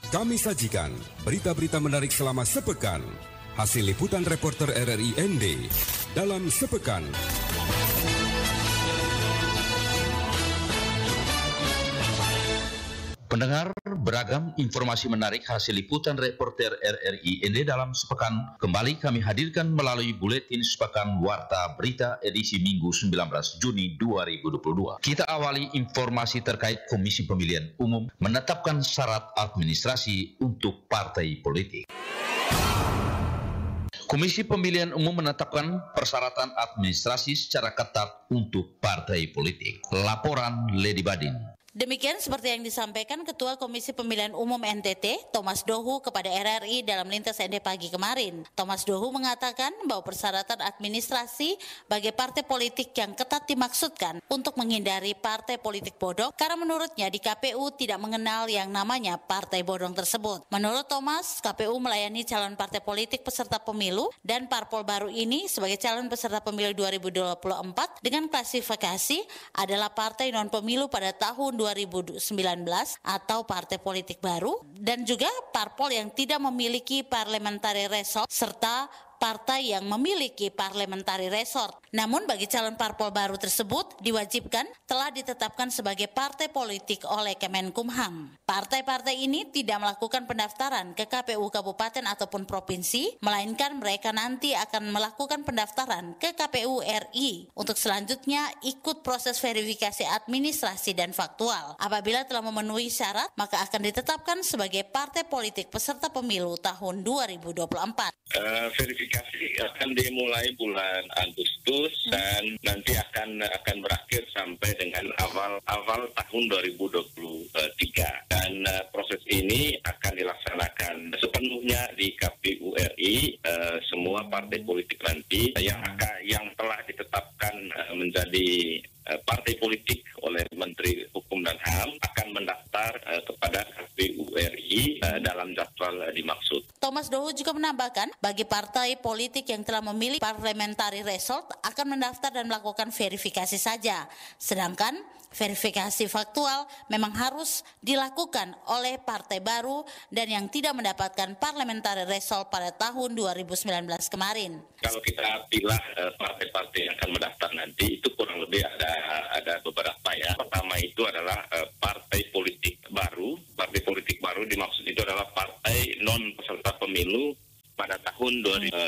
Kami sajikan berita-berita menarik selama sepekan. Hasil liputan reporter RRI ND dalam sepekan. Pendengar, beragam informasi menarik hasil liputan reporter RRI ND dalam sepekan kembali kami hadirkan melalui buletin sepekan Warta Berita edisi Minggu 19 Juni 2022. Kita awali informasi terkait Komisi Pemilihan Umum menetapkan syarat administrasi untuk partai politik. Komisi Pemilihan Umum menetapkan persyaratan administrasi secara ketat untuk partai politik. Laporan Lady Badin. Demikian seperti yang disampaikan Ketua Komisi Pemilihan Umum NTT, Thomas Dohu kepada RRI dalam Lintas ND pagi kemarin. Thomas Dohu mengatakan bahwa persyaratan administrasi bagi partai politik yang ketat dimaksudkan untuk menghindari partai politik bodong karena menurutnya di KPU tidak mengenal yang namanya partai bodong tersebut. Menurut Thomas, KPU melayani calon partai politik peserta pemilu dan parpol baru ini sebagai calon peserta pemilu 2024 dengan klasifikasi adalah partai non-pemilu pada tahun 2019 atau partai politik baru dan juga parpol yang tidak memiliki parliamentary resort serta partai yang memiliki parliamentary resort. Namun bagi calon parpol baru tersebut diwajibkan telah ditetapkan sebagai partai politik oleh Kemenkumham. Partai-partai ini tidak melakukan pendaftaran ke KPU kabupaten ataupun provinsi, melainkan mereka nanti akan melakukan pendaftaran ke KPU RI untuk selanjutnya ikut proses verifikasi administrasi dan faktual. Apabila telah memenuhi syarat, maka akan ditetapkan sebagai partai politik peserta pemilu tahun 2024. Verifikasi akan dimulai bulan Agustus dan nanti akan berakhir sampai dengan awal tahun 2023 dan proses ini akan dilaksanakan sepenuhnya di KPU RI. Semua partai politik nanti yang telah ditetapkan menjadi partai politik oleh Menteri Hukum dan HAM akan mendaftar kepada KPU RI dalam jadwal dimaksud. Thomas Dohu juga menambahkan, bagi partai politik yang telah memilih parliamentary resort akan mendaftar dan melakukan verifikasi saja. Sedangkan verifikasi faktual memang harus dilakukan oleh partai baru dan yang tidak mendapatkan parliamentary result pada tahun 2019 kemarin. Kalau kita pilih partai-partai yang akan mendaftar nanti, itu kurang lebih ada beberapa ya. Pertama itu adalah partai politik baru. Partai politik baru dimaksud itu adalah partai non peserta pemilu pada tahun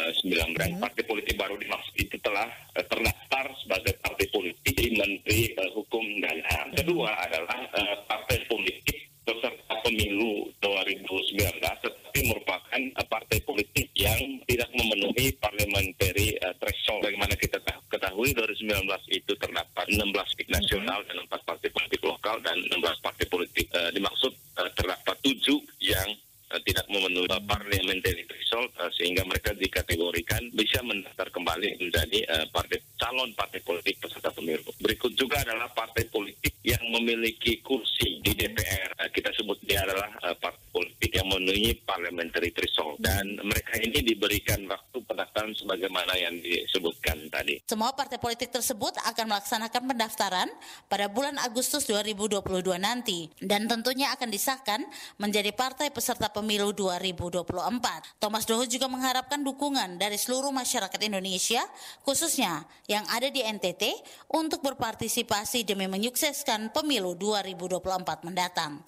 2019. Partai politik baru dimaksud itu telah terdaftar sebagai partai politik di Menteri Hukum dan HAM. Kedua adalah partai politik peserta pemilu 2019 tetapi merupakan partai politik yang tidak memenuhi parliamentary threshold. Bagaimana kita ketahui 2019 itu terdapat 16 politik nasional dan 4 partai politik lokal dan 16 partai politik dimaksud terdapat 7 yang tidak memenuhi parliamentary threshold sehingga mereka dikategorikan bisa mendaftar kembali menjadi calon partai politik peserta pemilu. Berikut juga adalah partai politik yang memiliki kursi di DPR. Kita sebut dia adalah partai politik yang memenuhi parliamentary threshold dan mereka ini diberikan waktu pendaftaran sebagaimana yang disebutkan tadi. Semua partai politik tersebut akan melaksanakan pendaftaran pada bulan Agustus 2022 nanti dan tentunya akan disahkan menjadi partai peserta pemilu 2024. Thomas Dohu juga mengharapkan dukungan dari seluruh masyarakat Indonesia, khususnya yang ada di NTT, untuk berpartisipasi demi menyukseskan pemilu 2024 mendatang.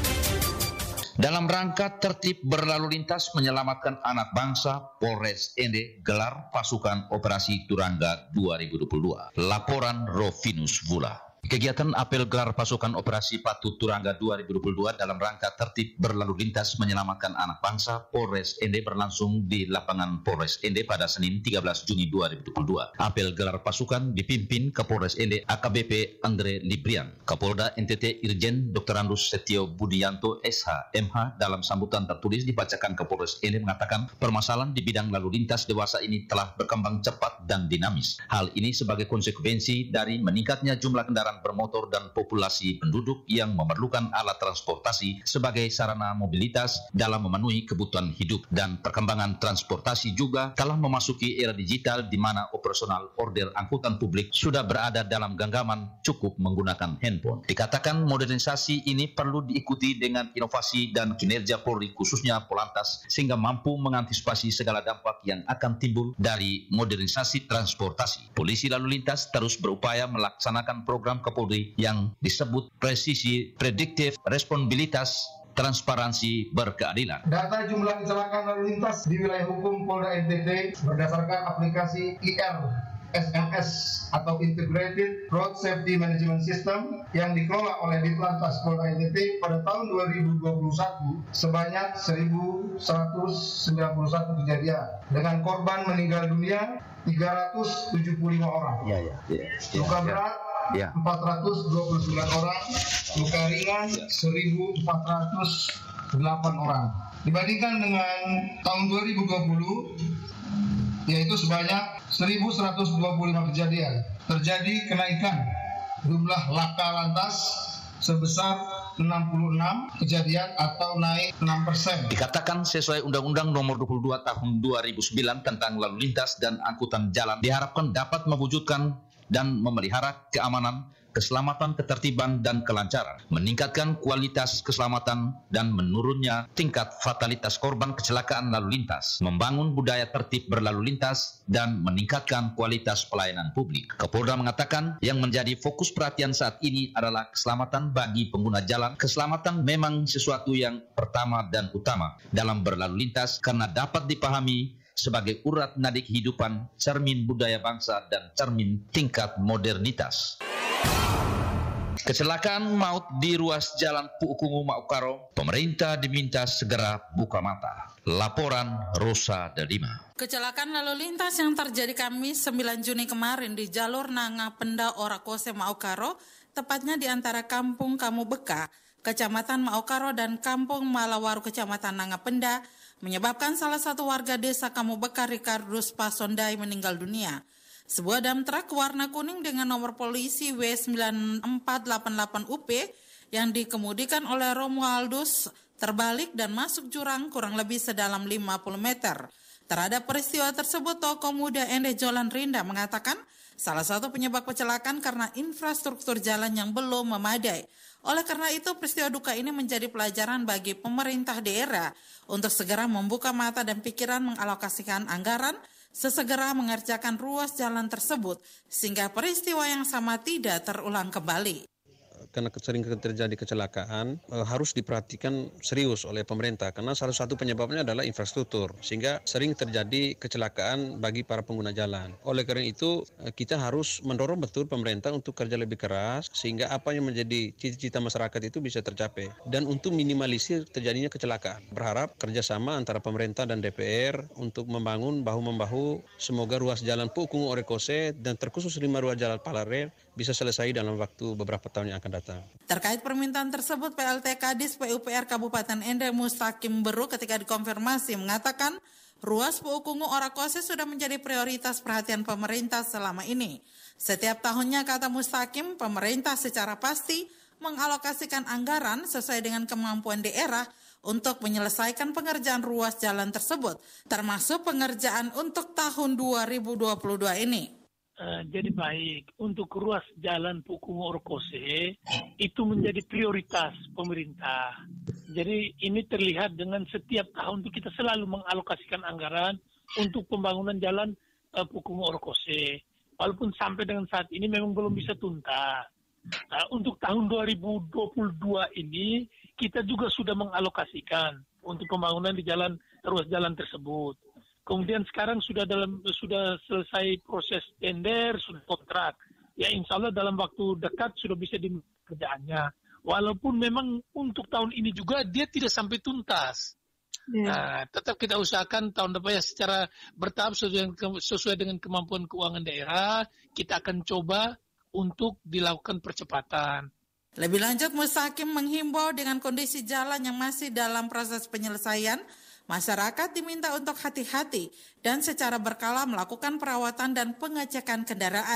Dalam rangka tertib berlalu lintas menyelamatkan anak bangsa, Polres ND gelar pasukan operasi Turangga 2022. Laporan Rovinus Vula. Kegiatan apel gelar pasukan operasi Patu Turangga 2022 dalam rangka tertib berlalu lintas menyelamatkan anak bangsa Polres ND berlangsung di lapangan Polres ND pada Senin 13 Juni 2022. Apel gelar pasukan dipimpin Kapolres ND AKBP Andre Librian. Kapolda NTT Irjen Dr. Andus Setio Budianto SH MH dalam sambutan tertulis dibacakan Kapolres ND mengatakan permasalahan di bidang lalu lintas dewasa ini telah berkembang cepat dan dinamis. Hal ini sebagai konsekuensi dari meningkatnya jumlah kendaraan kendaraan bermotor dan populasi penduduk yang memerlukan alat transportasi sebagai sarana mobilitas dalam memenuhi kebutuhan hidup. Dan perkembangan transportasi juga telah memasuki era digital di mana operasional order angkutan publik sudah berada dalam genggaman cukup menggunakan handphone. Dikatakan modernisasi ini perlu diikuti dengan inovasi dan kinerja Polri khususnya Polantas sehingga mampu mengantisipasi segala dampak yang akan timbul dari modernisasi transportasi. Polisi lalu lintas terus berupaya melaksanakan program Kapolri yang disebut presisi, prediktif, responsibilitas, transparansi, berkeadilan. Data jumlah kecelakaan lalu lintas di wilayah hukum Polda NTT berdasarkan aplikasi SMS atau Integrated Road Safety Management System yang dikelola oleh Ditlantas Polda NTT pada tahun 2021 sebanyak 1.191 kejadian dengan korban meninggal dunia 375 orang. Luka berat 429 orang, luka ringan 1.408 orang. Dibandingkan dengan tahun 2020 yaitu sebanyak 1.125 kejadian. Terjadi kenaikan jumlah laka lantas sebesar 66 kejadian atau naik 6%. Dikatakan sesuai Undang-Undang Nomor 22 Tahun 2009 tentang Lalu Lintas dan Angkutan Jalan diharapkan dapat mewujudkan dan memelihara keamanan, keselamatan, ketertiban, dan kelancaran, meningkatkan kualitas keselamatan dan menurunnya tingkat fatalitas korban kecelakaan lalu lintas, membangun budaya tertib berlalu lintas, dan meningkatkan kualitas pelayanan publik. Kapolda mengatakan yang menjadi fokus perhatian saat ini adalah keselamatan bagi pengguna jalan. Keselamatan memang sesuatu yang pertama dan utama dalam berlalu lintas karena dapat dipahami sebagai urat nadi kehidupan, cermin budaya bangsa, dan cermin tingkat modernitas. Kecelakaan maut di ruas jalan Puukungu Maukaro, pemerintah diminta segera buka mata. Laporan Rosa Delima. Kecelakaan lalu lintas yang terjadi Kamis 9 Juni kemarin di jalur Nanga Penda Orakose Maukaro, tepatnya di antara Kampung Kamubeka, Kecamatan Maukaro dan Kampung Malawaru, Kecamatan Nanga Penda, menyebabkan salah satu warga desa Kamubeka, Ricardus Pasondai, meninggal dunia. Sebuah dump truck warna kuning dengan nomor polisi W9488UP yang dikemudikan oleh Romualdus terbalik dan masuk jurang kurang lebih sedalam 50 meter. Terhadap peristiwa tersebut, Tokoh Muda Ende Jolan Rinda mengatakan salah satu penyebab kecelakaan karena infrastruktur jalan yang belum memadai. Oleh karena itu, peristiwa duka ini menjadi pelajaran bagi pemerintah daerah untuk segera membuka mata dan pikiran mengalokasikan anggaran sesegera mengerjakan ruas jalan tersebut sehingga peristiwa yang sama tidak terulang kembali. Karena sering terjadi kecelakaan harus diperhatikan serius oleh pemerintah karena salah satu penyebabnya adalah infrastruktur sehingga sering terjadi kecelakaan bagi para pengguna jalan. Oleh karena itu kita harus mendorong betul pemerintah untuk kerja lebih keras sehingga apa yang menjadi cita-cita masyarakat itu bisa tercapai dan untuk minimalisir terjadinya kecelakaan. Berharap kerjasama antara pemerintah dan DPR untuk membangun bahu-membahu semoga ruas jalan Puukungu Orakose dan terkhusus 5 ruas jalan Palare bisa selesai dalam waktu beberapa tahun yang akan datang. Terkait permintaan tersebut, PLT Kadis PUPR Kabupaten Ende Mustaqim Beru ketika dikonfirmasi mengatakan ruas Puukungu Orakose sudah menjadi prioritas perhatian pemerintah selama ini. Setiap tahunnya, kata Mustaqim, pemerintah secara pasti mengalokasikan anggaran sesuai dengan kemampuan daerah untuk menyelesaikan pengerjaan ruas jalan tersebut, termasuk pengerjaan untuk tahun 2022 ini. Jadi baik, untuk ruas jalan Puukungu Orakose itu menjadi prioritas pemerintah. Jadi ini terlihat dengan setiap tahun itu kita selalu mengalokasikan anggaran untuk pembangunan jalan Puukungu Orakose. Walaupun sampai dengan saat ini memang belum bisa tuntas. Untuk tahun 2022 ini kita juga sudah mengalokasikan untuk pembangunan di ruas jalan tersebut. Kemudian sekarang sudah selesai proses tender, sudah kontrak. Ya insya Allah dalam waktu dekat sudah bisa dimulai kerjaannya. Walaupun memang untuk tahun ini juga dia tidak sampai tuntas. Nah, tetap kita usahakan tahun depan ya secara bertahap sesuai dengan kemampuan keuangan daerah, kita akan coba untuk dilakukan percepatan. Lebih lanjut, Mustaqim menghimbau dengan kondisi jalan yang masih dalam proses penyelesaian, masyarakat diminta untuk hati-hati dan secara berkala melakukan perawatan dan pengecekan kendaraan.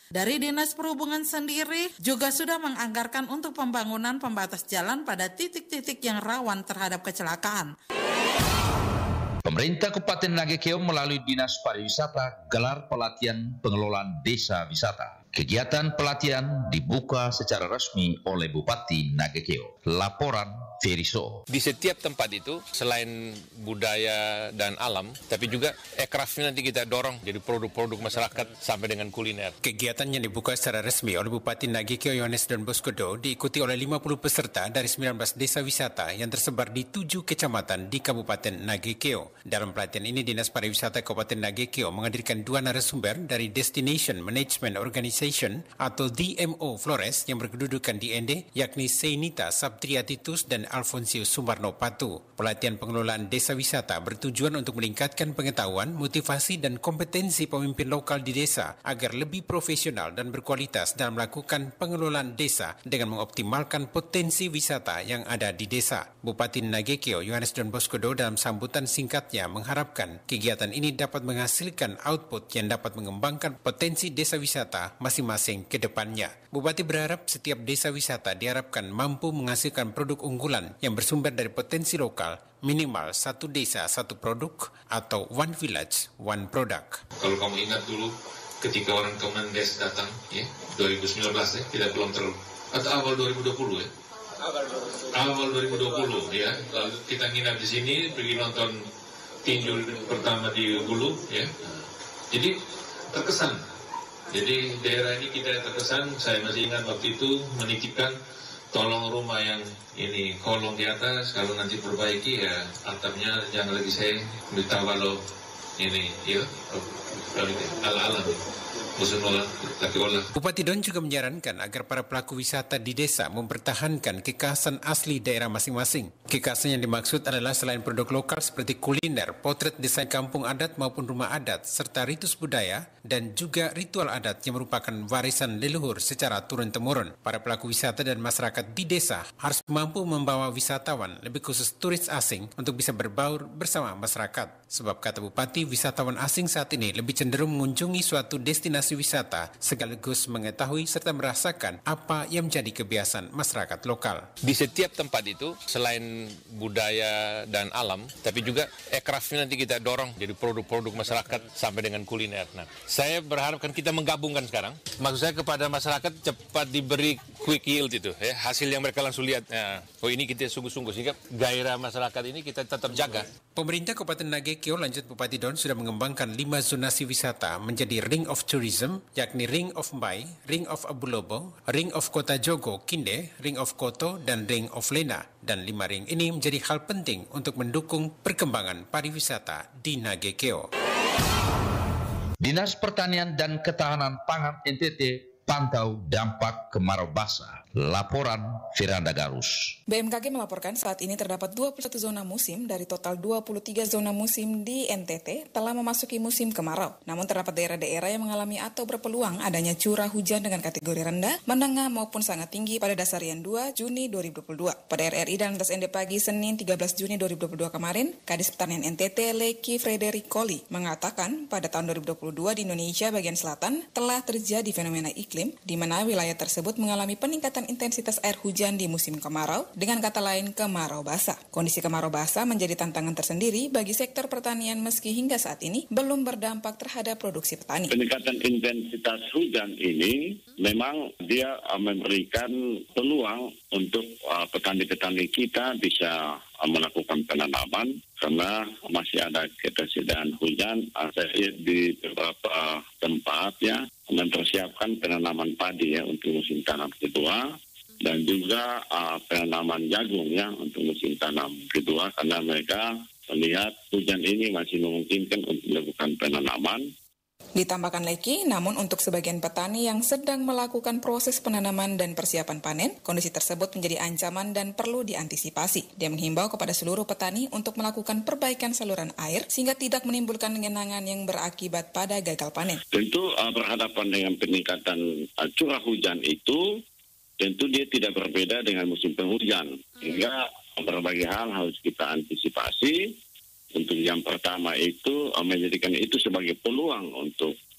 Dari Dinas Perhubungan sendiri juga sudah menganggarkan untuk pembangunan pembatas jalan pada titik-titik yang rawan terhadap kecelakaan. Pemerintah Kabupaten Nagekeo melalui Dinas Pariwisata gelar pelatihan pengelolaan desa wisata. Kegiatan pelatihan dibuka secara resmi oleh Bupati Nagekeo. Laporan Feriso. Di setiap tempat itu, selain budaya dan alam, tapi juga aircraftnya nanti kita dorong jadi produk-produk masyarakat sampai dengan kuliner. Kegiatan yang dibuka secara resmi oleh Bupati Nagekeo Yohanes Don Bosco Do diikuti oleh 50 peserta dari 19 desa wisata yang tersebar di 7 kecamatan di Kabupaten Nagekeo. Dalam pelatihan ini, Dinas Pariwisata Kabupaten Nagekeo menghadirkan 2 narasumber dari Destination Management Organization atau DMO Flores yang berkedudukan di Ende, yakni Seinita Sabtriatitus dan Alfonsius Sumarno Patu. Pelatihan pengelolaan desa wisata bertujuan untuk meningkatkan pengetahuan, motivasi dan kompetensi pemimpin lokal di desa agar lebih profesional dan berkualitas dalam melakukan pengelolaan desa dengan mengoptimalkan potensi wisata yang ada di desa. Bupati Nagekeo Yohanes Don Bosco Do dalam sambutan singkatnya mengharapkan kegiatan ini dapat menghasilkan output yang dapat mengembangkan potensi desa wisata masing-masing ke depannya. Bupati berharap setiap desa wisata diharapkan mampu menghasilkan produk unggulan yang bersumber dari potensi lokal, minimal satu desa satu produk atau one village one product. Kalau kamu ingat dulu ketika orang Kemendes datang ya 2019 ya, tidak belum terlalu atau awal 2020 ya. Awal 2020 ya. Lalu kita nginap di sini, pergi nonton tinju pertama di Hulu ya. Jadi terkesan. Jadi daerah ini kita terkesan, saya masih ingat waktu itu menitipkan tolong rumah yang ini kolong di atas, kalau nanti perbaiki ya atapnya jangan lagi saya beritahu kalau ini ya ala-ala Bupati Don juga menyarankan agar para pelaku wisata di desa mempertahankan kekhasan asli daerah masing-masing. Kekhasan yang dimaksud adalah selain produk lokal seperti kuliner, potret desain kampung adat maupun rumah adat, serta ritus budaya dan juga ritual adat yang merupakan warisan leluhur secara turun-temurun. Para pelaku wisata dan masyarakat di desa harus mampu membawa wisatawan, lebih khusus turis asing, untuk bisa berbaur bersama masyarakat. Sebab kata Bupati, wisatawan asing saat ini lebih cenderung mengunjungi suatu destinasi wisata sekaligus mengetahui serta merasakan apa yang menjadi kebiasaan masyarakat lokal. Di setiap tempat itu, selain budaya dan alam, tapi juga aircraftnya nanti kita dorong jadi produk-produk masyarakat sampai dengan kuliner. Nah, saya berharapkan kita menggabungkan sekarang. Maksud saya kepada masyarakat cepat diberi quick yield itu, ya, hasil yang mereka langsung lihat. Nah, oh ini kita sungguh-sungguh sehingga gairah masyarakat ini kita tetap jaga. Pemerintah Kabupaten Nagekeo, lanjut Bupati Don, sudah mengembangkan 5 zonasi wisata menjadi Ring of Tourism, yakni Ring of Mbai, Ring of Abulobo, Ring of Kota Jogo, Kinde, Ring of Koto, dan Ring of Lena. Dan 5 ring ini menjadi hal penting untuk mendukung perkembangan pariwisata di Nagekeo. Dinas Pertanian dan Ketahanan Pangan NTT pantau dampak kemarau basah. Laporan Firanda Garus. BMKG melaporkan saat ini terdapat 21 zona musim dari total 23 zona musim di NTT telah memasuki musim kemarau. Namun terdapat daerah-daerah yang mengalami atau berpeluang adanya curah hujan dengan kategori rendah, menengah maupun sangat tinggi pada dasarian 2 Juni 2022. Pada RRI dan Lintas ND pagi Senin 13 Juni 2022 kemarin, Kadis Pertanian NTT Leki Frederick Koli mengatakan pada tahun 2022 di Indonesia bagian selatan telah terjadi fenomena iklim di mana wilayah tersebut mengalami peningkatan intensitas air hujan di musim kemarau, dengan kata lain kemarau basah. Kondisi kemarau basah menjadi tantangan tersendiri bagi sektor pertanian meski hingga saat ini belum berdampak terhadap produksi petani. Peningkatan intensitas hujan ini memang dia memberikan peluang untuk petani-petani kita bisa melakukan penanaman karena masih ada ketersediaan hujan. Saya lihat di beberapa tempat ya mempersiapkan penanaman padi ya untuk musim tanam kedua dan juga penanaman jagung ya untuk musim tanam kedua karena mereka melihat hujan ini masih memungkinkan untuk melakukan penanaman. Ditambahkan Leki, namun untuk sebagian petani yang sedang melakukan proses penanaman dan persiapan panen, kondisi tersebut menjadi ancaman dan perlu diantisipasi. Dia menghimbau kepada seluruh petani untuk melakukan perbaikan saluran air sehingga tidak menimbulkan genangan yang berakibat pada gagal panen. Tentu berhadapan dengan peningkatan curah hujan itu, tentu dia tidak berbeda dengan musim penghujan. Sehingga berbagai hal harus kita antisipasi. Untuk yang pertama itu menjadikan itu sebagai peluang untuk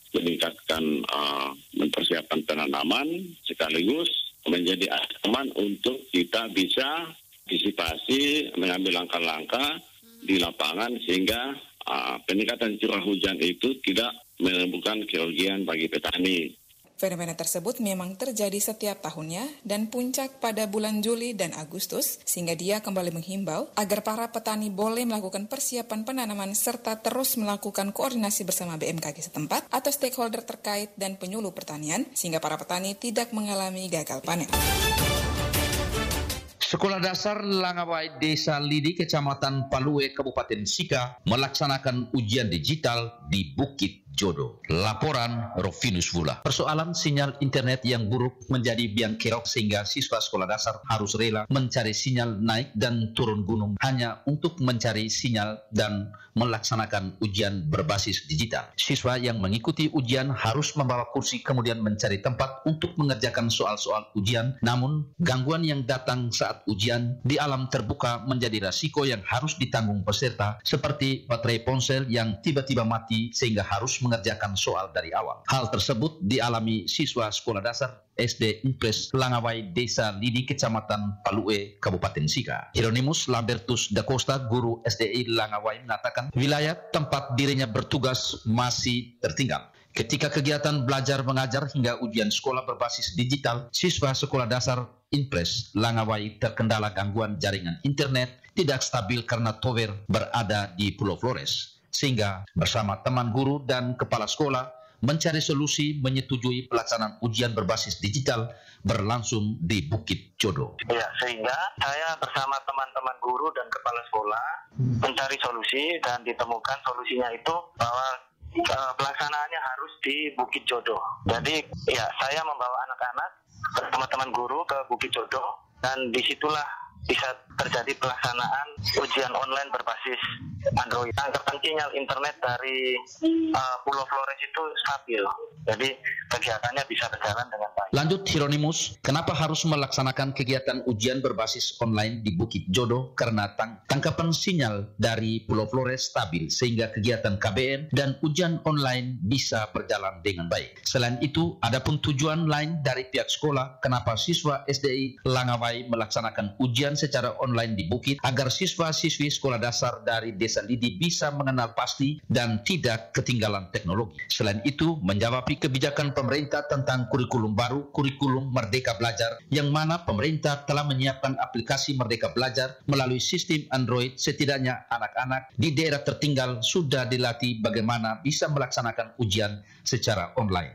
meningkatkan mempersiapkan penanaman sekaligus menjadi aman untuk kita bisa antisipasi mengambil langkah-langkah di lapangan sehingga peningkatan curah hujan itu tidak menimbulkan kerugian bagi petani. Fenomena tersebut memang terjadi setiap tahunnya dan puncak pada bulan Juli dan Agustus, sehingga dia kembali menghimbau agar para petani boleh melakukan persiapan penanaman serta terus melakukan koordinasi bersama BMKG setempat atau stakeholder terkait dan penyuluh pertanian, sehingga para petani tidak mengalami gagal panen. Sekolah Dasar Langawai Desa Lidi, Kecamatan Palue, Kabupaten Sika melaksanakan ujian digital di Bukit Jodoh. Laporan Rofinus Vula. Persoalan sinyal internet yang buruk menjadi biang kerok sehingga siswa sekolah dasar harus rela mencari sinyal naik dan turun gunung hanya untuk mencari sinyal dan melaksanakan ujian berbasis digital. Siswa yang mengikuti ujian harus membawa kursi kemudian mencari tempat untuk mengerjakan soal-soal ujian. Namun, gangguan yang datang saat ujian di alam terbuka menjadi risiko yang harus ditanggung peserta, seperti baterai ponsel yang tiba-tiba mati sehingga harus mengerjakan soal dari awal. Hal tersebut dialami siswa sekolah dasar SD Impres Langawai Desa Lidi, Kecamatan Palue, Kabupaten Sika. Hieronymus Lambertus da Costa, guru SDI Langawai, mengatakan wilayah tempat dirinya bertugas masih tertinggal. Ketika kegiatan belajar mengajar hingga ujian sekolah berbasis digital, siswa sekolah dasar Impres Langawai terkendala gangguan jaringan internet tidak stabil karena tower berada di Pulau Flores. Sehingga bersama teman guru dan kepala sekolah mencari solusi menyetujui pelaksanaan ujian berbasis digital berlangsung di Bukit Jodoh. Ya, sehingga saya bersama teman-teman guru dan kepala sekolah mencari solusi dan ditemukan solusinya itu bahwa pelaksanaannya harus di Bukit Jodoh. Jadi ya, saya membawa anak-anak bersama teman guru ke Bukit Jodoh dan disitulah bisa terjadi pelaksanaan ujian online berbasis Android. Angkatan sinyal internet dari Pulau Flores itu stabil, jadi kegiatannya bisa berjalan dengan baik. Lanjut Hieronymus, kenapa harus melaksanakan kegiatan ujian berbasis online di Bukit Jodoh? Karena tangkapan sinyal dari Pulau Flores stabil sehingga kegiatan KBM dan ujian online bisa berjalan dengan baik. Selain itu, adapun tujuan lain dari pihak sekolah, kenapa siswa SDI Langawai melaksanakan ujian secara online di Bukit, agar siswa-siswi sekolah dasar dari Desa Lidi bisa mengenal pasti dan tidak ketinggalan teknologi. Selain itu, menjawabi kebijakan pemerintah tentang kurikulum baru, kurikulum Merdeka Belajar, yang mana pemerintah telah menyiapkan aplikasi Merdeka Belajar melalui sistem Android. Setidaknya anak-anak di daerah tertinggal sudah dilatih bagaimana bisa melaksanakan ujian secara online.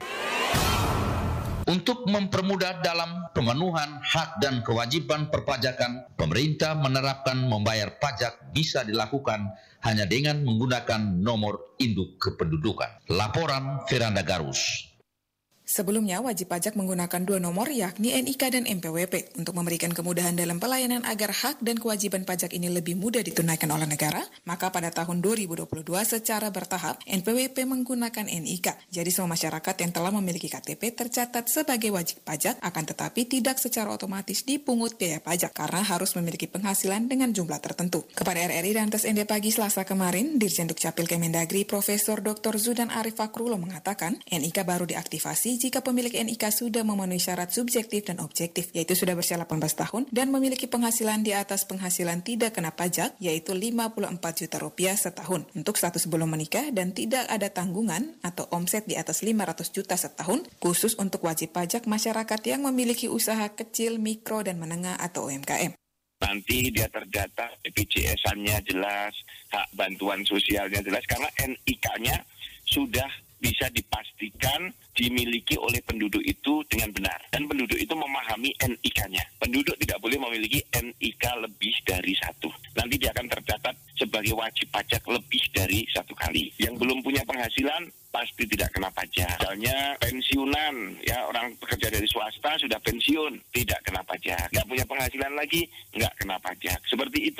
Untuk mempermudah dalam pemenuhan hak dan kewajiban perpajakan, pemerintah menerapkan membayar pajak bisa dilakukan hanya dengan menggunakan nomor induk kependudukan. Laporan Firanda Garus. Sebelumnya, wajib pajak menggunakan dua nomor yakni NIK dan NPWP untuk memberikan kemudahan dalam pelayanan agar hak dan kewajiban pajak ini lebih mudah ditunaikan oleh negara. Maka pada tahun 2022 secara bertahap NPWP menggunakan NIK. Jadi semua masyarakat yang telah memiliki KTP tercatat sebagai wajib pajak, akan tetapi tidak secara otomatis dipungut biaya pajak karena harus memiliki penghasilan dengan jumlah tertentu. Kepada RRI dan Tes ND pagi Selasa kemarin, Dirjen Dukcapil Kemendagri Profesor Dr. Zudan Arif Fakrulo mengatakan NIK baru diaktifasi jika pemilik NIK sudah memenuhi syarat subjektif dan objektif, yaitu sudah berusia 18 tahun dan memiliki penghasilan di atas penghasilan tidak kena pajak, yaitu Rp54 juta setahun untuk status belum menikah dan tidak ada tanggungan atau omset di atas 500 juta setahun, khusus untuk wajib pajak masyarakat yang memiliki usaha kecil, mikro, dan menengah atau UMKM. Nanti dia terdata, BPJS-nya jelas, hak bantuan sosialnya jelas, karena NIK-nya sudah bisa dipastikan dimiliki oleh penduduk itu dengan benar. Dan penduduk itu memahami NIK-nya. Penduduk tidak boleh memiliki NIK lebih dari satu. Nanti dia akan tercatat sebagai wajib pajak lebih dari satu kali. Yang belum punya penghasilan pasti tidak kena pajak. Misalnya pensiunan, ya orang bekerja dari swasta sudah pensiun, tidak kena pajak. Nggak punya penghasilan lagi, nggak kena pajak. Seperti itu.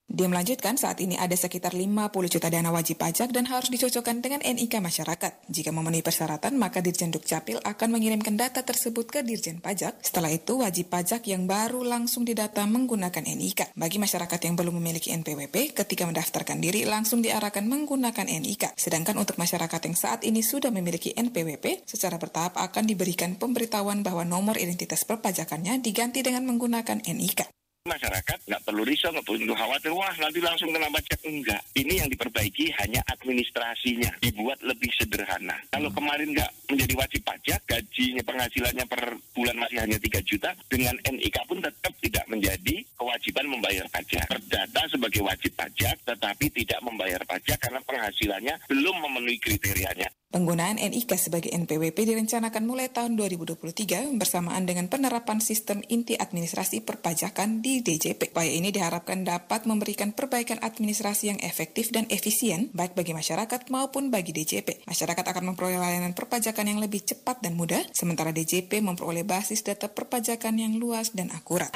Dia melanjutkan saat ini ada sekitar 50 juta dana wajib pajak dan harus dicocokkan dengan NIK masyarakat. Jika memenuhi persyaratan, maka Dirjen Dukcapil akan mengirimkan data tersebut ke Dirjen Pajak. Setelah itu, wajib pajak yang baru langsung didata menggunakan NIK. Bagi masyarakat yang belum memiliki NPWP, ketika mendaftarkan diri langsung diarahkan menggunakan NIK. Sedangkan untuk masyarakat yang saat ini sudah memiliki NPWP, secara bertahap akan diberikan pemberitahuan bahwa nomor identitas perpajakannya diganti dengan menggunakan NIK. Masyarakat nggak perlu risau, nggak perlu khawatir, wah nanti langsung kena pajak. Enggak. Ini yang diperbaiki hanya administrasinya, dibuat lebih sederhana. Kalau kemarin nggak menjadi wajib pajak, gajinya, penghasilannya per bulan masih hanya 3 juta, dengan NIK pun tetap tidak menjadi kewajiban membayar pajak. Terdata sebagai wajib pajak, tetapi tidak membayar pajak karena penghasilannya belum memenuhi kriterianya. Penggunaan NIK sebagai NPWP direncanakan mulai tahun 2023 bersamaan dengan penerapan sistem inti administrasi perpajakan di DJP. Upaya ini diharapkan dapat memberikan perbaikan administrasi yang efektif dan efisien baik bagi masyarakat maupun bagi DJP. Masyarakat akan memperoleh layanan perpajakan yang lebih cepat dan mudah, sementara DJP memperoleh basis data perpajakan yang luas dan akurat.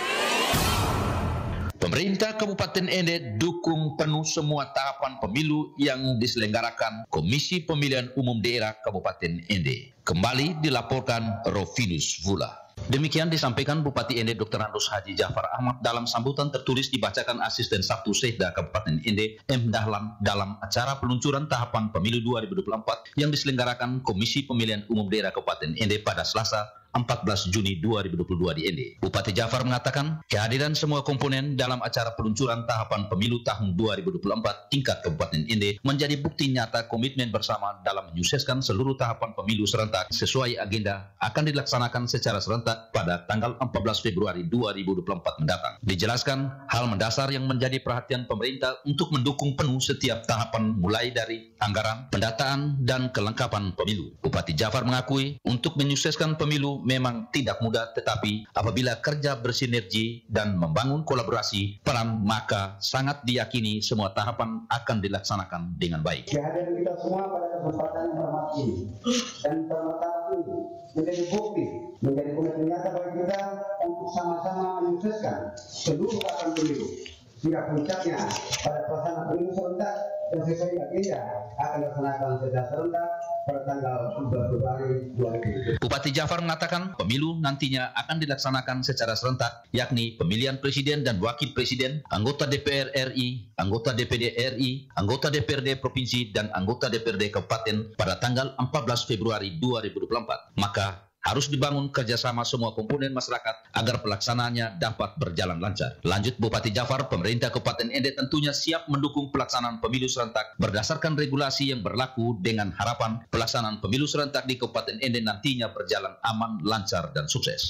Pemerintah Kabupaten Ende dukung penuh semua tahapan pemilu yang diselenggarakan Komisi Pemilihan Umum Daerah Kabupaten Ende. Kembali dilaporkan Rofinus Vula. Demikian disampaikan Bupati Ende Dr. Andus Haji Jafar Ahmad dalam sambutan tertulis dibacakan Asisten Sabtu Sekda Kabupaten Ende M. Dahlan dalam acara peluncuran tahapan pemilu 2024 yang diselenggarakan Komisi Pemilihan Umum Daerah Kabupaten Ende pada Selasa 14 Juni 2022 di Ende. Bupati Jafar mengatakan kehadiran semua komponen dalam acara peluncuran tahapan pemilu tahun 2024 tingkat Kabupaten Ende menjadi bukti nyata komitmen bersama dalam menyukseskan seluruh tahapan pemilu serentak sesuai agenda akan dilaksanakan secara serentak pada tanggal 14 Februari 2024 mendatang. Dijelaskan hal mendasar yang menjadi perhatian pemerintah untuk mendukung penuh setiap tahapan mulai dari anggaran, pendataan, dan kelengkapan pemilu. Bupati Jafar mengakui untuk menyukseskan pemilu memang tidak mudah, tetapi apabila kerja bersinergi dan membangun kolaborasi peran, maka sangat diyakini semua tahapan akan dilaksanakan dengan baik. Kehadiran kita semua pada kesempatan yang bermakna ini dan pertama ini menjadi bukti, menjadi komitmen nyata bagi kita untuk sama-sama menyukseskan seluruh tahapan pemilu hingga puncaknya pada pelaksanaan pemilu serentak yang sesuai agenda akan dilaksanakan secara serentak pada tanggal 14 Februari 2020. Bupati Jafar mengatakan pemilu nantinya akan dilaksanakan secara serentak, yakni pemilihan presiden dan wakil presiden, anggota DPR RI, anggota DPD RI, anggota DPRD provinsi, dan anggota DPRD kabupaten pada tanggal 14 Februari 2024. Maka harus dibangun kerjasama semua komponen masyarakat agar pelaksanaannya dapat berjalan lancar. Lanjut Bupati Jafar, pemerintah Kabupaten Ende tentunya siap mendukung pelaksanaan pemilu serentak berdasarkan regulasi yang berlaku dengan harapan pelaksanaan pemilu serentak di Kabupaten Ende nantinya berjalan aman, lancar, dan sukses.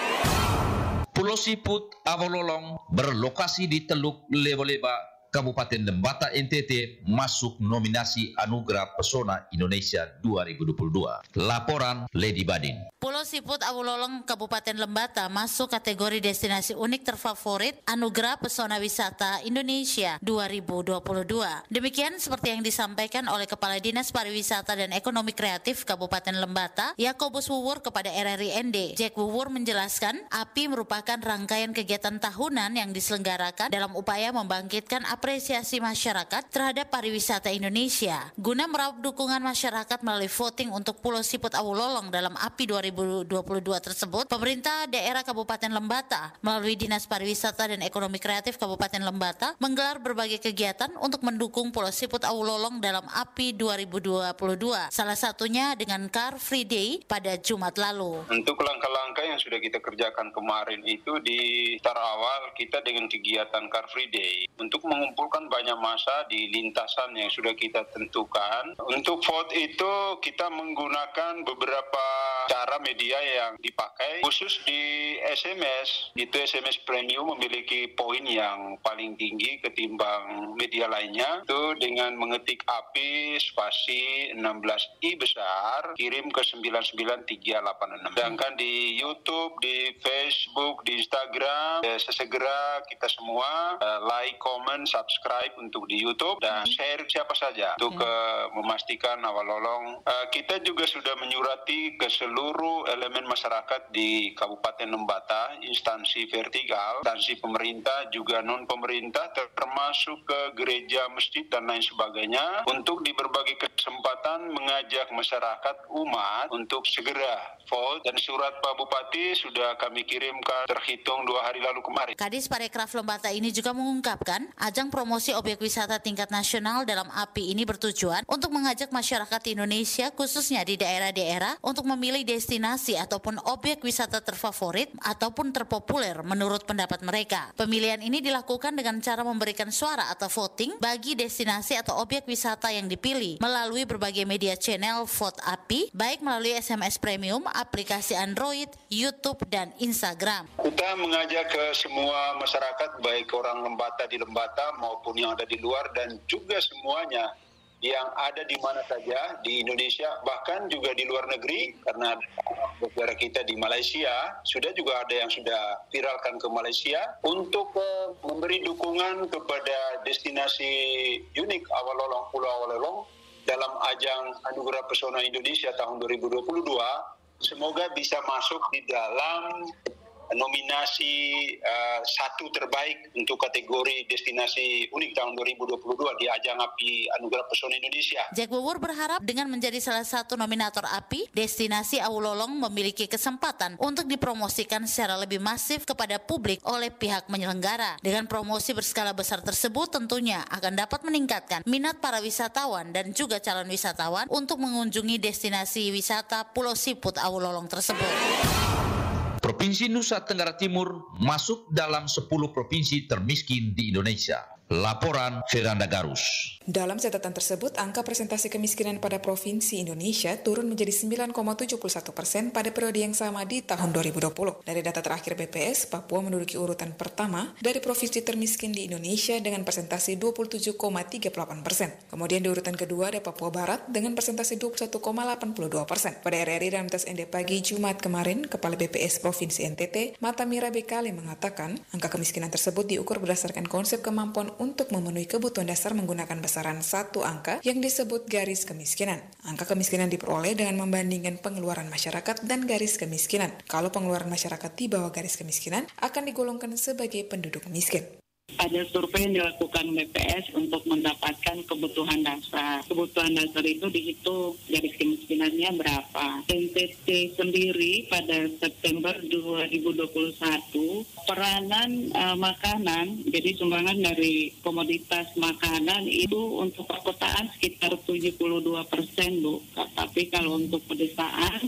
Pulau Siput, Awololong berlokasi di Teluk Lebo-Leba, Kabupaten Lembata NTT masuk nominasi Anugerah Pesona Indonesia 2022. Laporan Lady Badin. Pulau Siput Awololong Kabupaten Lembata masuk kategori destinasi unik terfavorit Anugerah Pesona Wisata Indonesia 2022. Demikian seperti yang disampaikan oleh Kepala Dinas Pariwisata dan Ekonomi Kreatif Kabupaten Lembata, Yakobus Wuwur kepada RRI ND. Jack Wuwur menjelaskan, API merupakan rangkaian kegiatan tahunan yang diselenggarakan dalam upaya membangkitkan apresiasi masyarakat terhadap pariwisata Indonesia. Guna meraup dukungan masyarakat melalui voting untuk Pulau Siput Awololong dalam API 2022 tersebut, pemerintah daerah Kabupaten Lembata melalui Dinas Pariwisata dan Ekonomi Kreatif Kabupaten Lembata menggelar berbagai kegiatan untuk mendukung Pulau Siput Awololong dalam API 2022. Salah satunya dengan Car Free Day pada Jumat lalu. Untuk langkah-langkah yang sudah kita kerjakan kemarin itu di start awal kita dengan kegiatan Car Free Day untuk mengumpulkan banyak massa di lintasan yang sudah kita tentukan. Untuk vote itu kita menggunakan beberapa cara media yang dipakai, khusus di SMS. Itu SMS Premium memiliki poin yang paling tinggi ketimbang media lainnya. Itu dengan mengetik API spasi 16I besar, kirim ke 99386. Sedangkan di YouTube, di Facebook, di Instagram, sesegera kita semua like, comment, subscribe untuk di YouTube dan share siapa saja untuk memastikan Awalolong. Kita juga sudah menyurati ke seluruh elemen masyarakat di Kabupaten Lembata, instansi vertikal, instansi pemerintah juga non pemerintah, termasuk ke gereja, masjid dan lain sebagainya, untuk di berbagai kesempatan mengajak masyarakat umat untuk segera vote, dan surat Pak Bupati sudah kami kirimkan terhitung 2 hari lalu kemarin. Kadis Parekraf Lembata ini juga mengungkapkan ajang promosi objek wisata tingkat nasional dalam API ini bertujuan untuk mengajak masyarakat Indonesia khususnya di daerah-daerah untuk memilih destinasi ataupun objek wisata terfavorit ataupun terpopuler menurut pendapat mereka. Pemilihan ini dilakukan dengan cara memberikan suara atau voting bagi destinasi atau objek wisata yang dipilih melalui berbagai media channel Vote API, baik melalui SMS Premium, aplikasi Android, YouTube, dan Instagram. Kita mengajak ke semua masyarakat, baik orang Lembata di Lembata maupun yang ada di luar, dan juga semuanya yang ada di mana saja di Indonesia, bahkan juga di luar negeri, karena saudara kita di Malaysia sudah juga ada yang sudah viralkan ke Malaysia untuk memberi dukungan kepada destinasi unik Awalolong, Pulau Awalolong dalam ajang Anugerah Pesona Indonesia tahun 2022. Semoga bisa masuk di dalam nominasi 1 terbaik untuk kategori destinasi unik tahun 2022 di ajang API Anugerah Pesona Indonesia. Jack Wawur berharap dengan menjadi salah satu nominator API, destinasi Awalolong memiliki kesempatan untuk dipromosikan secara lebih masif kepada publik oleh pihak penyelenggara. Dengan promosi berskala besar tersebut tentunya akan dapat meningkatkan minat para wisatawan dan juga calon wisatawan untuk mengunjungi destinasi wisata Pulau Siput Awalolong tersebut. Provinsi Nusa Tenggara Timur masuk dalam 10 provinsi termiskin di Indonesia. Laporan Firanda Garus. Dalam catatan tersebut, angka presentasi kemiskinan pada provinsi Indonesia turun menjadi 9,71% pada periode yang sama di tahun 2020. Dari data terakhir BPS, Papua menduduki urutan pertama dari provinsi termiskin di Indonesia dengan presentasi 27,38%. Kemudian di urutan kedua ada Papua Barat dengan presentasi 21,82%. Pada RRI dalam tes ND pagi Jumat kemarin, Kepala BPS Provinsi NTT, Matamira Bekali mengatakan, angka kemiskinan tersebut diukur berdasarkan konsep kemampuan untuk memenuhi kebutuhan dasar menggunakan besaran satu angka yang disebut garis kemiskinan. Angka kemiskinan diperoleh dengan membandingkan pengeluaran masyarakat dan garis kemiskinan. Kalau pengeluaran masyarakat di bawah garis kemiskinan akan digolongkan sebagai penduduk miskin. Ada survei yang dilakukan BPS untuk mendapatkan kebutuhan dasar. Kebutuhan dasar itu dihitung garis kemiskinannya berapa. NTT sendiri pada September 2021 peranan makanan, jadi sumbangan dari komoditas makanan itu untuk perkotaan sekitar 72%, Bu. Tapi kalau untuk pedesaan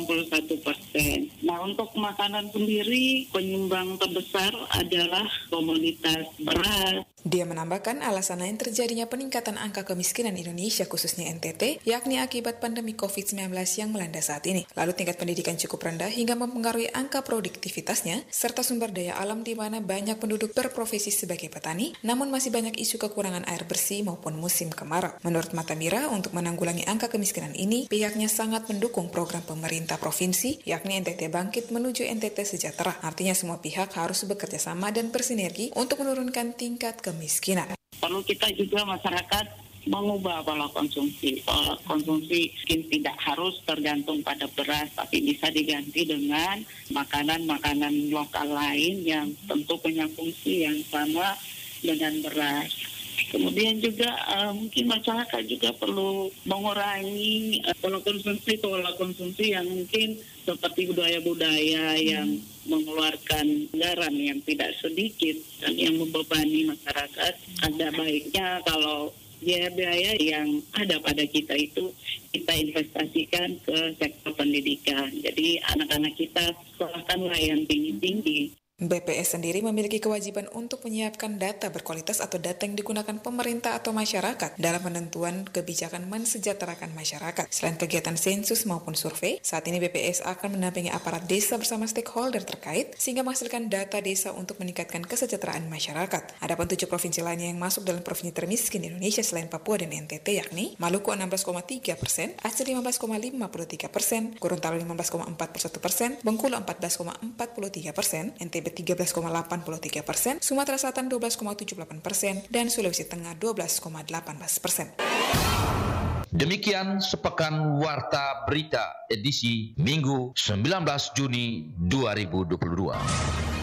81%. Nah, untuk makanan sendiri penyumbang terbesar adalah komoditas beras. Dia menambahkan alasan lain terjadinya peningkatan angka kemiskinan Indonesia khususnya NTT, yakni akibat pandemi COVID-19 yang melanda saat ini. Lalu tingkat pendidikan cukup rendah hingga mempengaruhi angka produktivitasnya, serta sumber daya alam di mana banyak penduduk berprofesi sebagai petani, namun masih banyak isu kekurangan air bersih maupun musim kemarau. Menurut Matamira, untuk menanggulangi angka kemiskinan ini, pihaknya sangat mendukung program pemerintah provinsi, yakni NTT Bangkit menuju NTT Sejahtera. Artinya semua pihak harus bekerja sama dan bersinergi untuk menurunkan tingkat kemiskinan. Perlu kita juga masyarakat mengubah pola konsumsi. Pola konsumsi mungkin tidak harus tergantung pada beras, tapi bisa diganti dengan makanan-makanan lokal lain yang tentu punya fungsi yang sama dengan beras. Kemudian juga mungkin masyarakat juga perlu mengurangi pola konsumsi yang mungkin seperti budaya-budaya yang mengeluarkan anggaran yang tidak sedikit dan yang membebani masyarakat. Ada baiknya kalau biaya-biaya yang ada pada kita itu kita investasikan ke sektor pendidikan. Jadi anak-anak kita sekolahkanlah yang tinggi-tinggi. BPS sendiri memiliki kewajiban untuk menyiapkan data berkualitas atau data yang digunakan pemerintah atau masyarakat dalam penentuan kebijakan mensejahterakan masyarakat. Selain kegiatan sensus maupun survei, saat ini BPS akan mendampingi aparat desa bersama stakeholder terkait sehingga menghasilkan data desa untuk meningkatkan kesejahteraan masyarakat. Adapun 7 provinsi lainnya yang masuk dalam provinsi termiskin di Indonesia selain Papua dan NTT yakni Maluku 16,3%, Aceh 15,53%, Gorontalo 15,41%, Bengkulu 14,43%, NTB NTB 13,83%, Sumatera Selatan 12,78%, dan Sulawesi Tengah 12,18%. Demikian sepekan Warta Berita edisi Minggu 19 Juni 2022.